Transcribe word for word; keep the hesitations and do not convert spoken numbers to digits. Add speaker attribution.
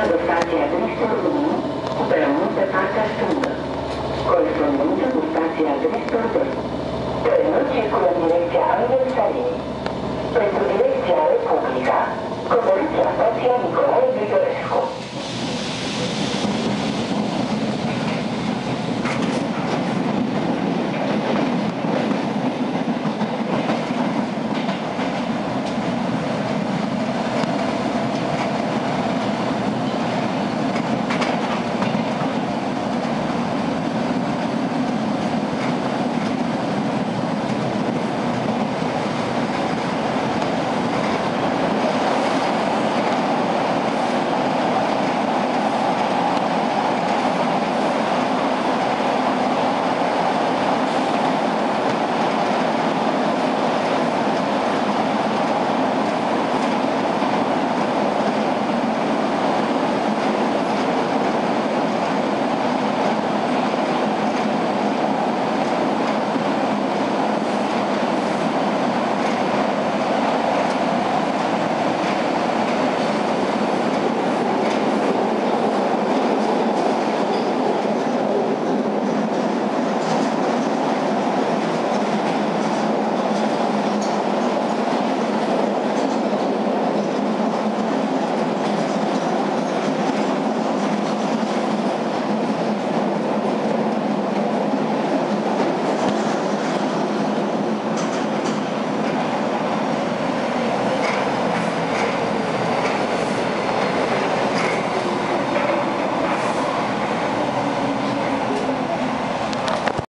Speaker 1: Urmează stația Bristol unu, cu peronul pe partea stângă, corespondență cu stația Bristol doi. Trenul circulă în direcția Angel-Saline. Pentru direcția Republica, coborâți la stația Nicolae Grigorescu.